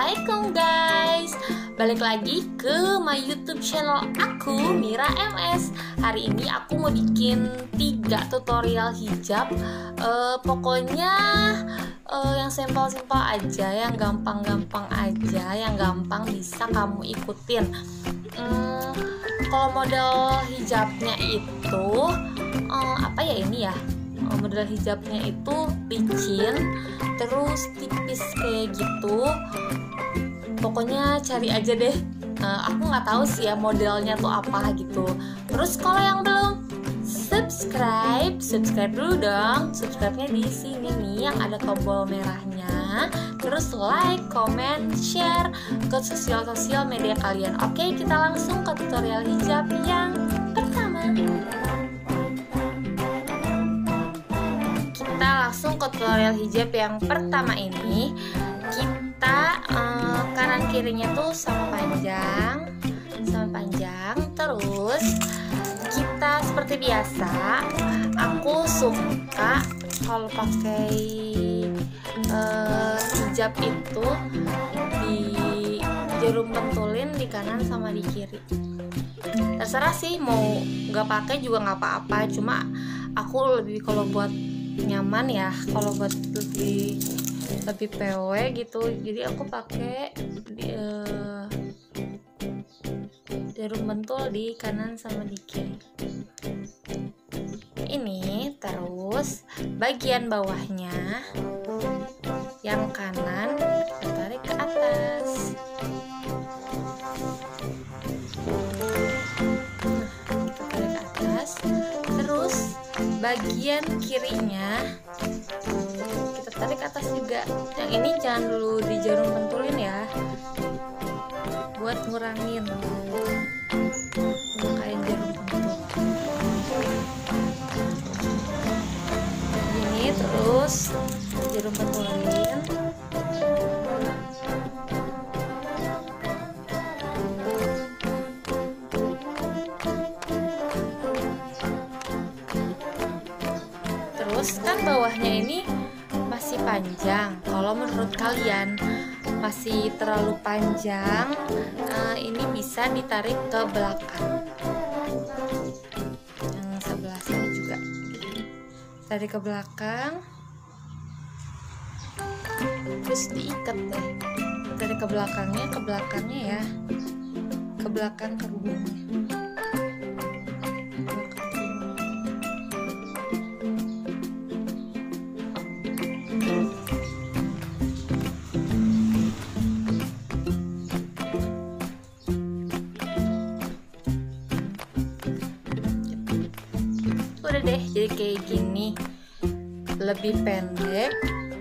Assalamualaikum guys, balik lagi ke my YouTube channel aku, Mira MS. Hari ini aku mau bikin 3 tutorial hijab. Pokoknya yang simpel-simpel aja, yang gampang-gampang aja, yang gampang bisa kamu ikutin. Kalau model hijabnya itu apa ya ini ya? Model hijabnya itu licin, terus tipis kayak gitu. Pokoknya cari aja deh. Aku nggak tahu sih ya modelnya tuh apa gitu. Terus kalau yang belum subscribe dulu dong. Subscribe-nya di sini nih yang ada tombol merahnya. Terus like, comment, share ke sosial media kalian. Oke, kita langsung ke tutorial hijab yang pertama. Langsung ke tutorial hijab yang pertama ini. Kita kanan kirinya tuh sama panjang. Terus kita seperti biasa, aku suka kalau pakai hijab itu di jarum pentulin di kanan sama di kiri. Terserah sih, mau nggak pakai juga nggak apa-apa, cuma aku lebih kalau buat nyaman ya, kalau buat lebih PW gitu, jadi aku pakai jarum pentul di kanan sama di kiri ini. Terus bagian bawahnya yang kanan kita tarik ke atas. Kita tarik ke atas. Terus bagian kirinya kita tarik atas juga. Yang ini jangan dulu di jarum pentulin ya, buat ngurangin kain jarum pentul ini. Terus jarum pentulin. Terus kan bawahnya ini masih panjang. Kalau menurut kalian masih terlalu panjang, ini bisa ditarik ke belakang. Yang sebelah sini juga tarik ke belakang, terus diikat deh. Tarik ke belakangnya ya, ke belakang kerudungnya. Udah deh, jadi kayak gini, lebih pendek.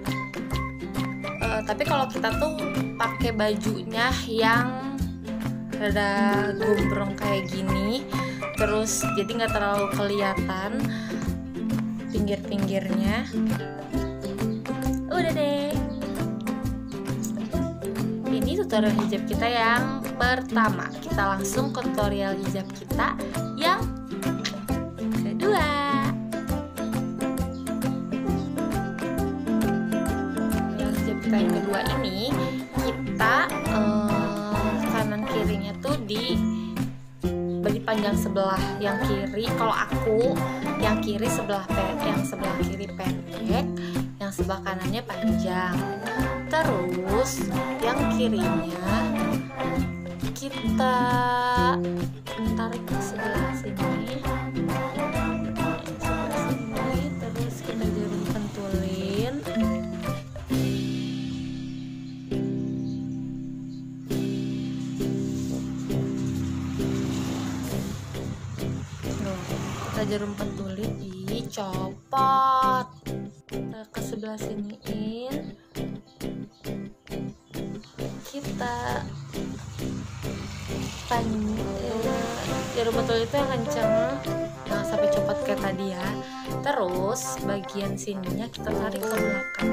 Tapi kalau kita tuh pakai bajunya yang rada gombrong kayak gini, terus jadi nggak terlalu kelihatan pinggir-pinggirnya. Udah deh, ini tutorial hijab kita yang pertama. Kita langsung ke tutorial hijab kita yang kedua. Hijab kita yang kedua ini, kita kanan kirinya tuh di bagi panjang sebelah yang kiri. Kalau aku yang kiri yang sebelah kiri pendek, yang sebelah kanannya panjang. Terus yang kirinya kita tarik ke sebelah sini. Terus kita jarum pentulin. Kita jarum pentulin, dicopot ke sebelah siniin. Kita jarum pentulin itu yang kenceng, jangan sampai copot kayak tadi ya. Terus bagian sininya kita tarik ke belakang.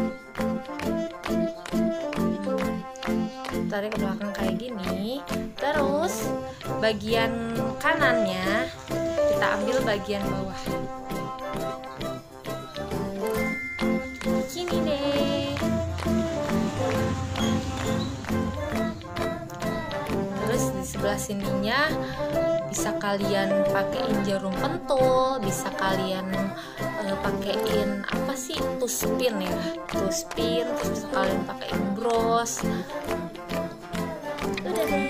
Tarik ke belakang kayak gini. Terus bagian kanannya kita ambil bagian bawah. Gini deh. sininya bisa kalian pakein jarum pentul, bisa kalian pakein apa sih, tuspin ya, tuspin, terus bisa kalian pakein bros. Udah deh.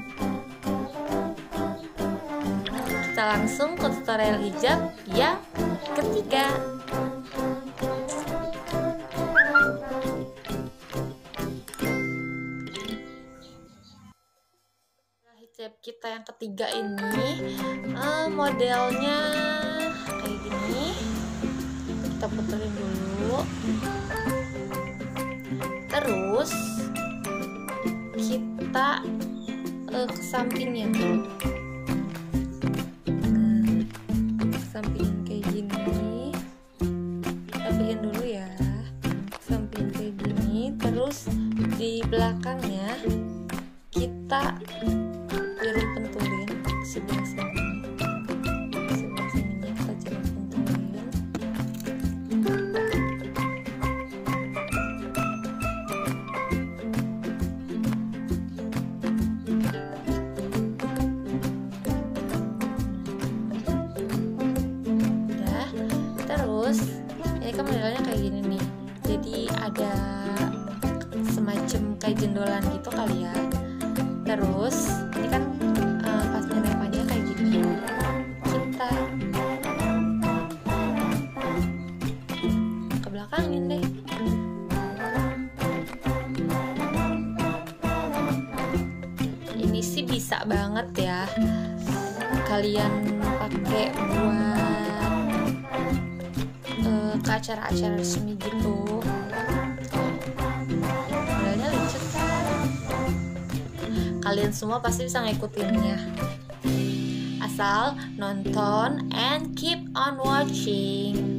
Kita langsung ke tutorial hijab yang ketiga. Hijab kita yang ketiga ini modelnya kayak gini. Kita puterin dulu, terus kita ke sampingnya tuh, ke sampingin kayak gini. Rapihin dulu ya, samping kayak gini. Terus di belakangnya kita jarum pentulin sebelah sini, sebelah sininya kita jarum pentulin. Udah, terus ini kan modelnya kayak gini nih, jadi ada semacam kayak jendolan gitu kali ya. Terus ini kan pas menempelnya kayak gini, kita ke belakangin deh. Ini sih bisa banget ya kalian pakai buat ke acara-acara resmi gitu. Modelnya lucu kan? Kalian semua pasti bisa ngikutinnya, asal nonton and keep on watching.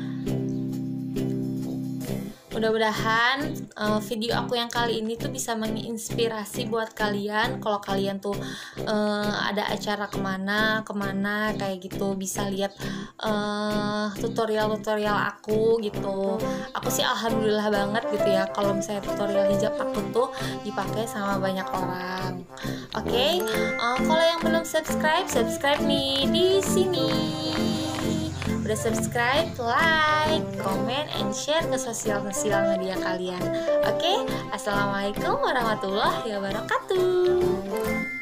Mudah-mudahan video aku yang kali ini tuh bisa menginspirasi buat kalian. Kalau kalian tuh ada acara kemana kayak gitu, bisa lihat tutorial aku gitu. Aku sih alhamdulillah banget gitu ya kalau misalnya tutorial hijab aku tuh dipakai sama banyak orang. Oke, kalau yang belum subscribe nih di sini. Udah subscribe, like, comment, and share ke sosial media kalian. Oke, assalamualaikum warahmatullahi wabarakatuh.